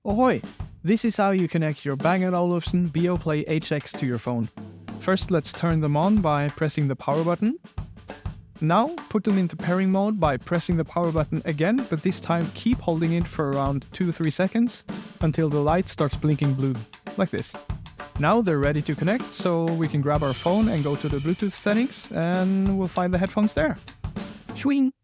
Ahoy! This is how you connect your Bang & Olufsen Beoplay HX to your phone. First, let's turn them on by pressing the power button. Now, put them into pairing mode by pressing the power button again, but this time keep holding it for around 2-3 seconds until the light starts blinking blue, like this. Now they're ready to connect, so we can grab our phone and go to the Bluetooth settings and we'll find the headphones there. Swing!